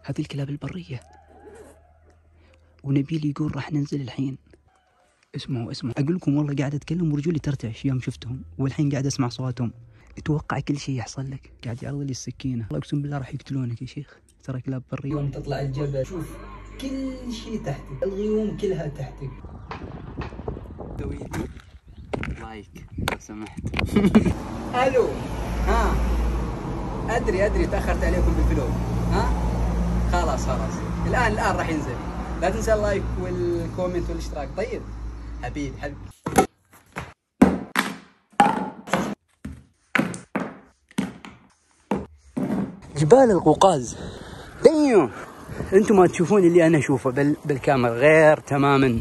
هذه الكلاب البرية. ونبيل يقول راح ننزل الحين. اسمعوا اقول لكم والله قاعد اتكلم ورجولي ترتعش يوم شفتهم، والحين قاعد اسمع صوتهم. اتوقع كل شيء يحصل لك. قاعد يعرض لي السكينه، والله اقسم بالله راح يقتلونك يا شيخ، ترى كلاب بريه. يوم تطلع الجبل شوف كل شيء تحتك، الغيوم كلها تحتك. سوي لي لايك لو سمحت. الو. ها ادري تاخرت عليكم بالفلوس. ها خلاص الان راح ينزل. لا تنسى اللايك والكومنت والاشتراك. طيب حبيبي. جبال القوقاز. ديو انتم ما تشوفون اللي انا اشوفه بالكاميرا، غير تماما.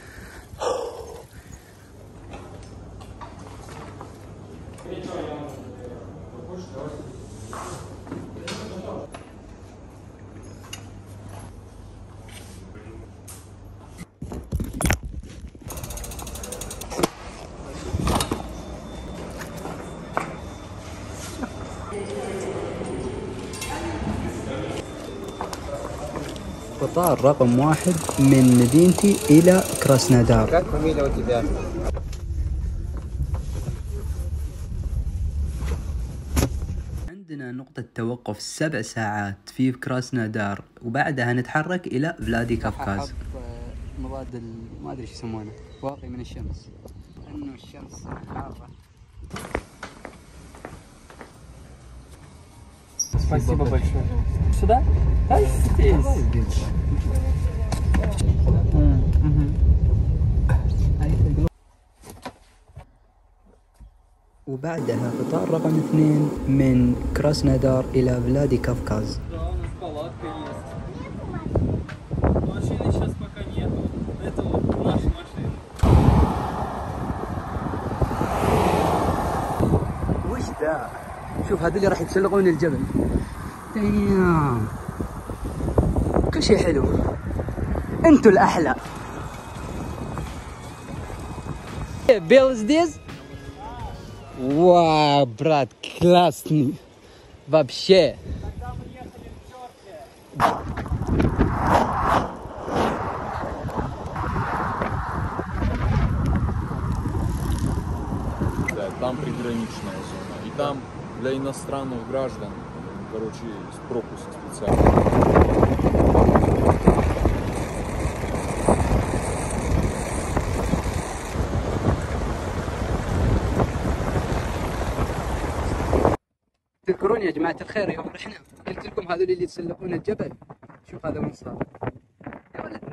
قطار رقم 1 من مدينتي إلى كراسنودار. عندنا نقطة توقف 7 ساعات في كراسنودار، وبعدها نتحرك إلى فلادي كافكاز. مضاد ما أدري شو يسمونه، واقي من الشمس، لأنه الشمس حارة. Спасибо большое. Сюда? Да, здесь. وبعدها قطار رقم 2 من كراسنودار إلى فلادي كافكاز. وش ذا؟ شوف هذول راح يتسلقون الجبل. ديام كل شيء حلو، انتوا الأحلى. بيلز ديز واو брат, классный вообще. Да, там приграничная зона. И там для иностранных граждан, короче, пропуск специальный. تذكرون يا جماعة الخير يوم رحنا قلت لكم هذول اللي يتسلقون الجبل؟ شوف هذا وين صار. يا ولد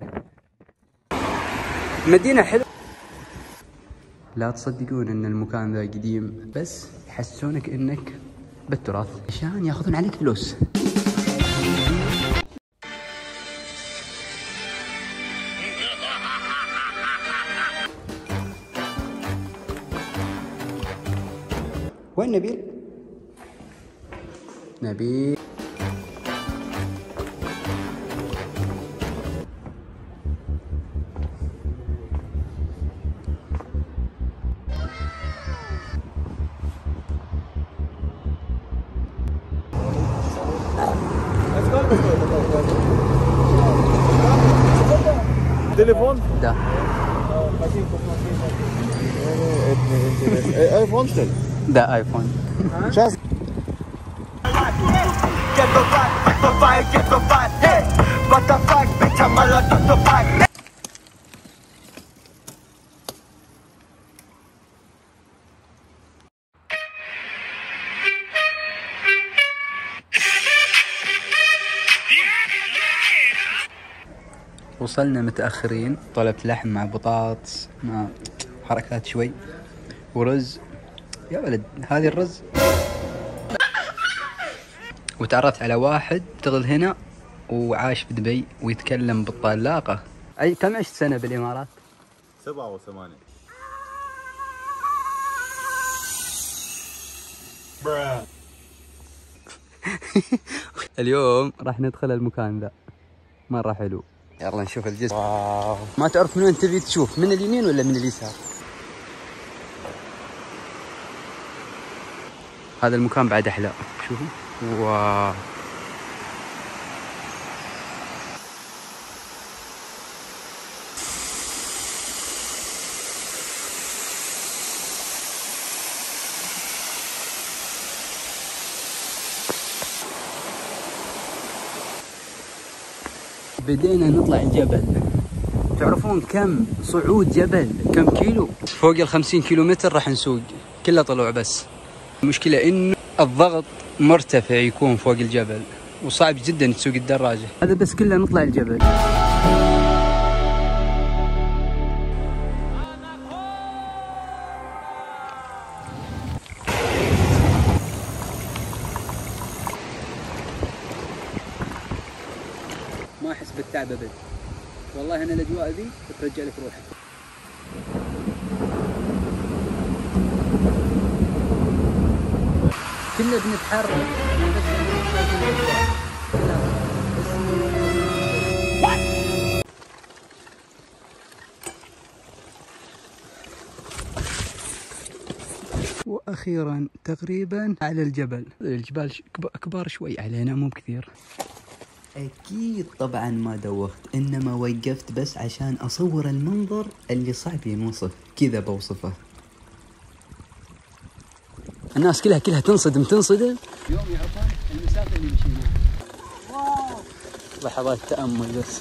مدينة حلوة. لا تصدقون ان المكان ذا قديم، بس يحسونك انك بالتراث عشان ياخذون عليك فلوس. وين نبيل؟ نبيل Телефон? Да. Хотим посмотреть. Это неинтересно. Айфон, что ли? Да, айфон. Сейчас. وصلنا متأخرين، طلبت لحم مع بطاطس مع حركات شوي ورز. يا ولد هذه الرز. وتعرفت على واحد اشتغل هنا وعاش في دبي ويتكلم بالطلاقة. أي كم عشت سنة بالإمارات؟ 7 و8. اليوم راح ندخل المكان ذا، مرة حلو. يلا نشوف الجسم. واو. ما تعرف من وين تبي تشوف، من اليمين ولا من اليسار؟ هذا المكان بعد أحلى. شوفوا واو. بدينا نطلع الجبل. تعرفون كم صعود جبل كم كيلو؟ فوق ال50 كيلومتر راح نسوق، كله طلوع بس. المشكلة انه الضغط مرتفع يكون فوق الجبل وصعب جدا تسوق الدراجة. هذا بس كله نطلع الجبل. ما احس بالتعب ابد والله. انا الاجواء ذي ترجع لك روحك. كنا بنتحرك واخيرا تقريبا على الجبل. الجبال كبار شوي علينا مو بكثير. اكيد طبعا ما دوخت، انما وقفت بس عشان اصور المنظر اللي صعب ينوصف، كذا بوصفه. الناس كلها تنصدم يوم يعرفون المسافه اللي مشيناها. واو لحظات تامل بس.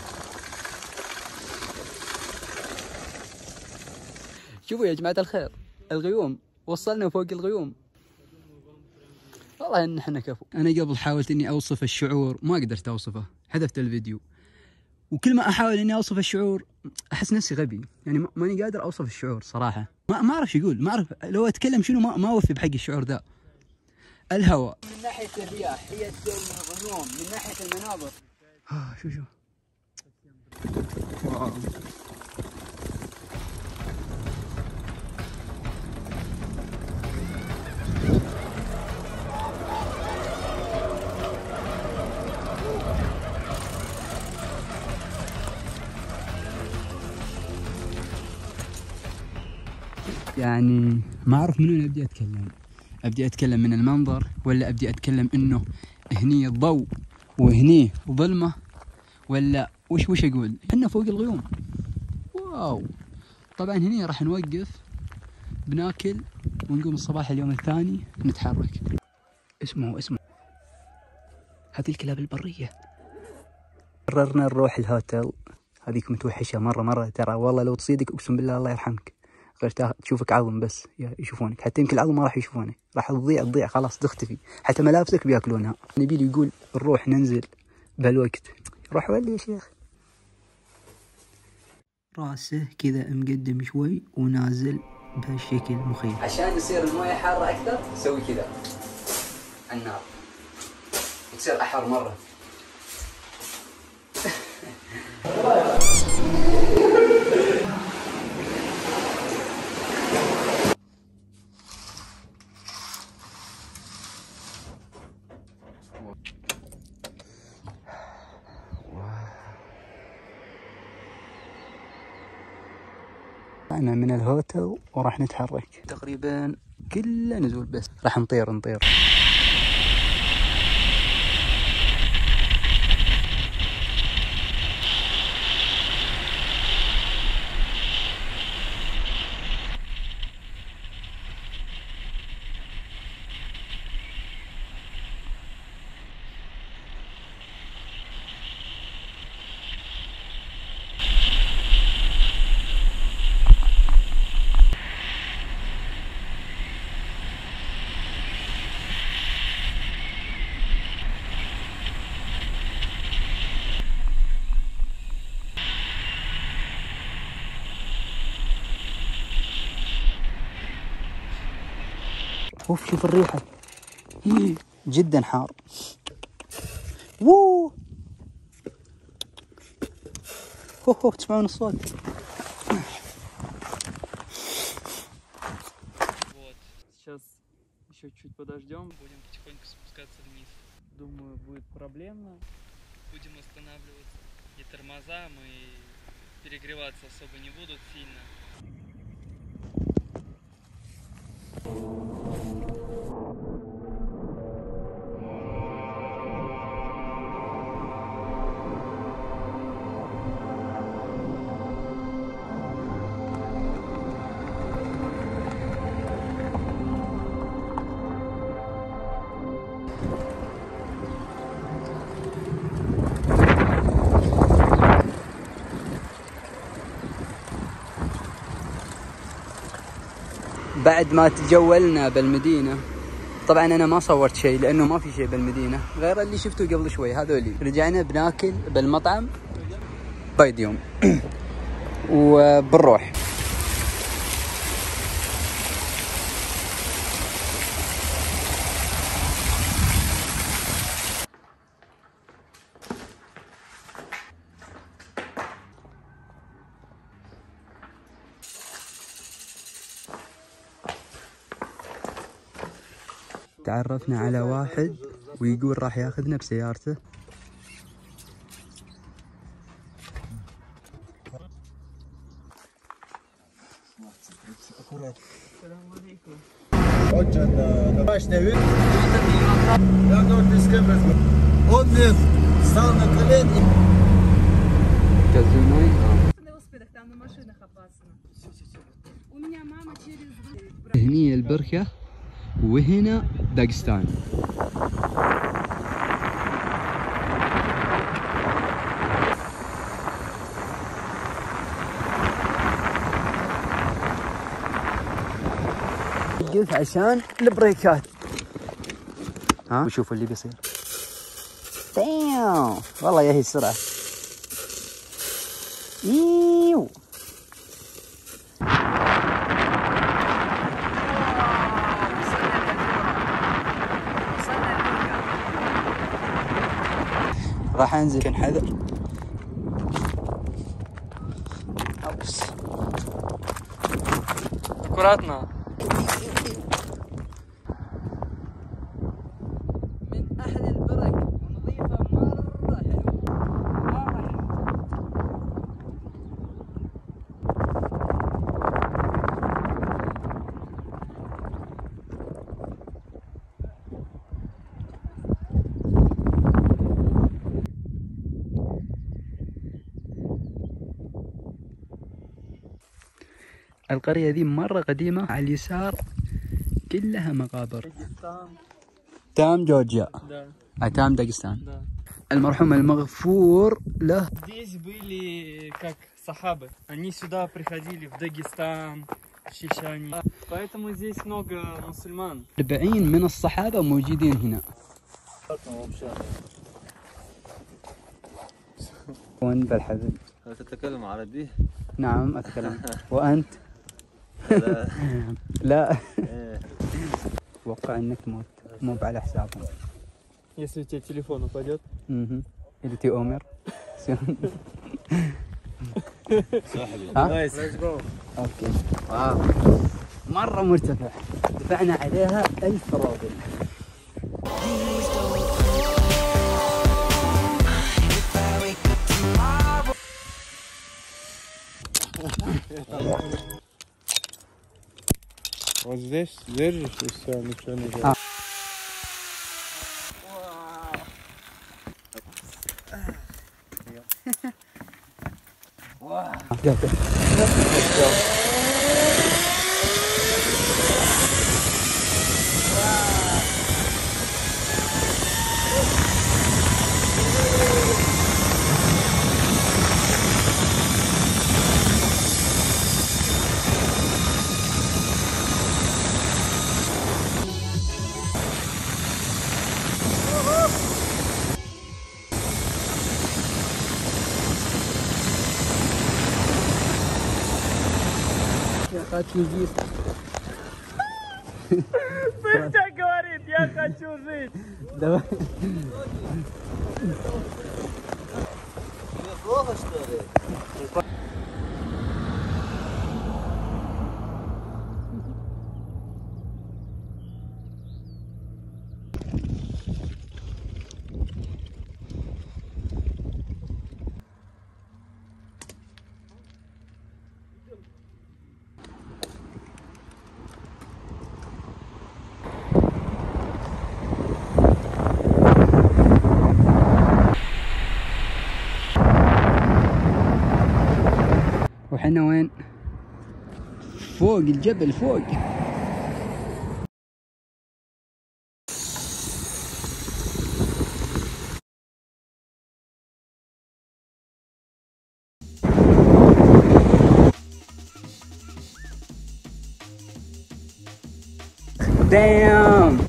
شوفوا يا جماعه الخير، الغيوم وصلنا فوق الغيوم. والله ان احنا كفو. انا قبل حاولت اني اوصف الشعور ما قدرت اوصفه، حذفت الفيديو. وكل ما احاول اني اوصف الشعور احس نفسي غبي، يعني ماني قادر اوصف الشعور صراحه. ما اعرف شو اقول، ما اعرف لو اتكلم شنو ما اوفي بحق الشعور ذا. الهواء من ناحيه الرياح هي الغيوم، من ناحيه المناظر شو واو. يعني ما أعرف من وين أبدي أتكلم. أبدي أتكلم من المنظر ولا أبدي أتكلم إنه هني الضوء وهني ظلمة، ولا وش أقول؟ إحنا فوق الغيوم. واو. طبعا هني راح نوقف بناكل ونقوم الصباح اليوم الثاني نتحرك. اسمعوا هذه الكلاب البرية. قررنا نروح الهوتل. هذيك متوحشة مرة ترى، والله لو تصيدك أقسم بالله الله يرحمك، غير تشوفك عظم بس يشوفونك، حتى يمكن العظم ما راح يشوفونك، راح تضيع خلاص تختفي، حتى ملابسك بياكلونها. نبيل يقول نروح ننزل بهالوقت، روح ولي يا شيخ. راسه كذا مقدم شوي ونازل بهالشكل مخيف. عشان يصير المويه حارة أكثر سوي كذا على النار وتصير أحر مرة. طلعنا من الهوتل وراح نتحرك، تقريبا كله نزول بس، راح نطير. اوف شوف الريحة جدا حار. ووو تسمعون الصوت. Вот, сейчас еще чуть подождем, будем потихоньку спускаться вниз. Думаю, будет проблемно. Будем останавливаться. И тормозам, и перегреваться особо не будут сильно. بعد ما تجولنا بالمدينة، طبعا انا ما صورت شيء لانه ما في شيء بالمدينة غير اللي شفته قبل شوي هذولي. رجعنا بناكل بالمطعم بايد يوم وبنروح. تعرفنا على واحد ويقول راح ياخذنا بسيارته. هني البركة وهنا داغستان. وقف عشان البريكات. ها وشوفوا اللي بيصير. دايم والله يا هي السرعة. ايوه راح انزل كن حذر. اوبس Аккуратно. من احلى البرك ونظيفة مرة حلوة مرة حلوة. القرية ذي مرة قديمة، على اليسار كلها مقابر. تام جورجيا. تام داغستان. المرحوم المغفور له. Здесь были как сахабы. Они сюда приходили в Дагестан, в Чечень. Поэтому здесь много мусульман. 40 من الصحابة موجودين هنا. وين بالحزن؟ تتكلم عربي؟ نعم أتكلم. وأنت؟ لا. لا. توقع انك تموت مو على حسابهم. Если у тебя телефон упадет. إذا تؤمر. صاحبي. ها؟ اوكي. مرة مرتفع. دفعنا عليها 1000 روبل. Вот здесь держишь и все, ничего не делаешь. Я хочу жить. Петя говорит, я хочу жить. Давай. Плохо, что ли? وحنا وين؟ فوق الجبل فوق. دام.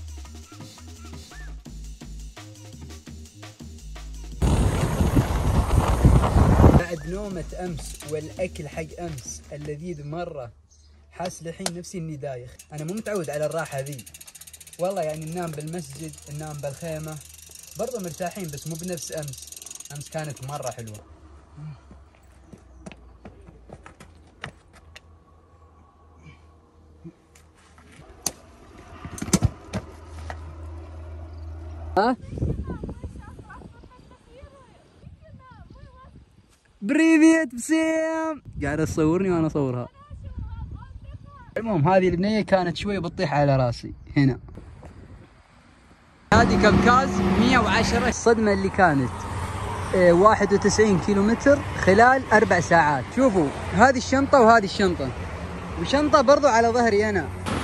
بعد نومة امس والاكل حق امس اللذيذ مره، حاس الحين نفسي اني دايخ. انا مو متعود على الراحه ذي والله، يعني ننام بالمسجد ننام بالخيمه برضه مرتاحين، بس مو بنفس امس. امس كانت مره حلوه. ها بريفيت بسيم قاعد تصورني وانا اصورها. المهم هذه البنيه كانت شوي بتطيح على راسي هنا. هذه كبكاز 110. الصدمه اللي كانت 91 كيلومتر خلال 4 ساعات. شوفوا هذه الشنطه وهذه الشنطه، وشنطه برضو على ظهري انا.